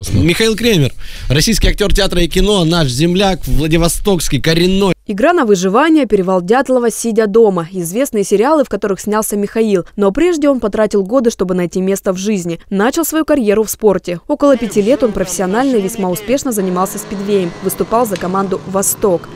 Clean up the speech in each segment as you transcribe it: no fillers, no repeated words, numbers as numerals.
Михаил Кремер, российский актер театра и кино, наш земляк, владивостокский, коренной. «Игра на выживание», «Перевал Дятлова», «Сидя дома» – известные сериалы, в которых снялся Михаил. Но прежде он потратил годы, чтобы найти место в жизни. Начал свою карьеру в спорте. Около 5 лет он профессионально и весьма успешно занимался спидвеем. Выступал за команду «Восток».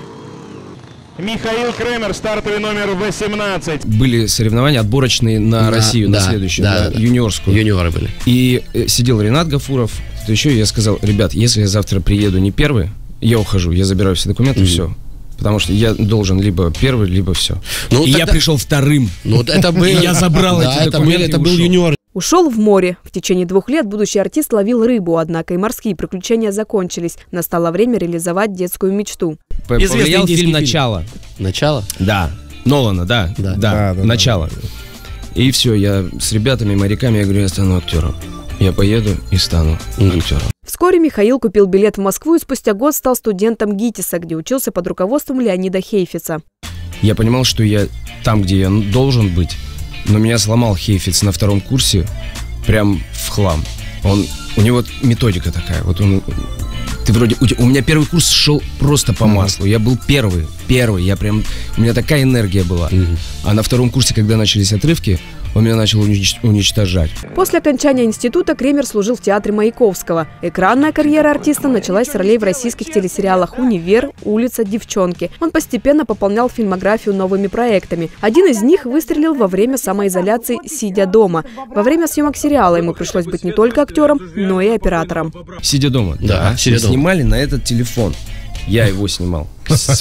Михаил Кремер, стартовый номер 18. Были соревнования отборочные на Россию, на следующую, на юниорскую. Юниоры были. И сидел Ренат Гафуров, то еще я сказал: ребят, если я завтра приеду не первый, я ухожу, я забираю все документы, все. Потому что я должен либо первый, либо все. Ну, и тогда... я пришел вторым. Ну, это был... Я забрал эти документы. Это был юниор. Ушел в море. В течение 2 лет будущий артист ловил рыбу, однако и морские приключения закончились. Настало время реализовать детскую мечту. Повлиял фильм «Начало». «Начало»? Да. Нолана, да. «Начало». И все, я с ребятами, моряками, я говорю, я стану актером. Я поеду и стану актером. Вскоре Михаил купил билет в Москву и спустя год стал студентом ГИТИСа, где учился под руководством Леонида Хейфица. Я понимал, что я там, где я должен быть, но меня сломал Хейфиц на 2-м курсе прям в хлам. У него методика такая. Вот он... Ты вроде... У меня первый курс шел просто по маслу. Я был первый. Я прям... У меня такая энергия была. А на 2-м курсе, когда начались отрывки, он меня начал уничтожать. После окончания института Кремер служил в театре Маяковского. Экранная карьера артиста началась с ролей в российских телесериалах «Универ», «Улица», «Девчонки». Он постепенно пополнял фильмографию новыми проектами. Один из них выстрелил во время самоизоляции «Сидя дома». Во время съемок сериала ему пришлось быть не только актером, но и оператором. «Сидя дома». Да, «Сидя дома». Снимали на этот телефон. Я его снимал.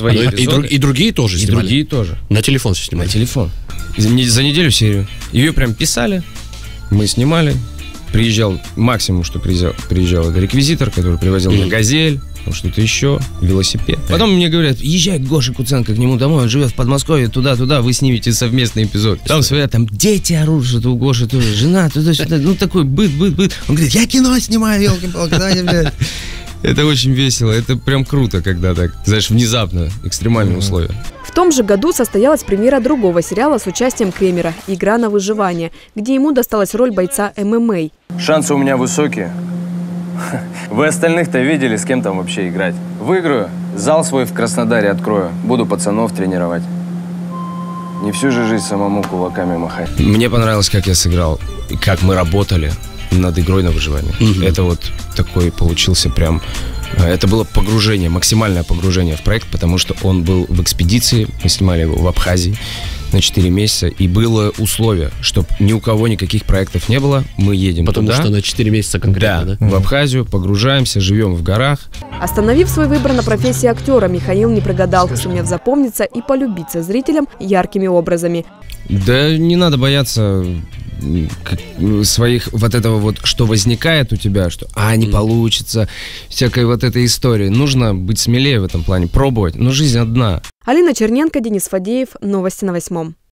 И другие тоже снимали? И другие тоже. На телефон все снимали? На телефон. За неделю серию. Ее прям писали, мы снимали. Приезжал, максимум, что приезжал, это реквизитор, который привозил мне «Газель», что-то еще, велосипед. Потом мне говорят: езжай к Гоше Куценко, к нему домой, он живет в Подмосковье, туда-туда, вы снимете совместный эпизод. Там своя, там дети орут, что у Гоши тоже, жена, туда-сюда, ну такой быт. Он говорит: я кино снимаю, елки-палки, давайте, блядь. Это очень весело, это прям круто, когда так, знаешь, внезапно, экстремальные условия. В том же году состоялась премьера другого сериала с участием Кремера «Игра на выживание», где ему досталась роль бойца ММА. Шансы у меня высокие. Вы остальных-то видели, с кем там вообще играть? Выиграю, зал свой в Краснодаре открою, буду пацанов тренировать. Не всю же жизнь самому кулаками махать. Мне понравилось, как я сыграл, и как мы работали над игрой на выживание. Это вот такой получился прям... Это было погружение, максимальное погружение в проект, потому что он был в экспедиции, мы снимали его в Абхазии на 4 месяца, и было условие, чтобы ни у кого никаких проектов не было, мы едем потому туда. Потому что на 4 месяца конкретно, да? В Абхазию, погружаемся, живем в горах. Остановив свой выбор на профессии актера, Михаил не прогадал, сумев запомниться и полюбиться зрителям яркими образами. Да не надо бояться своих вот этого вот, что возникает у тебя, что не получится, всякой вот этой истории. Нужно быть смелее в этом плане, пробовать, но жизнь одна. Алина Черненко, Денис Фадеев, новости на 8.